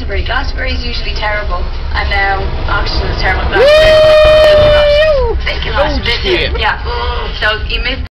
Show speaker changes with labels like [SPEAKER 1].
[SPEAKER 1] Glastonbury. Glastonbury is usually terrible, and now Oxegen is terrible. Glastonbury. Bacon loss. Yeah. So you missed.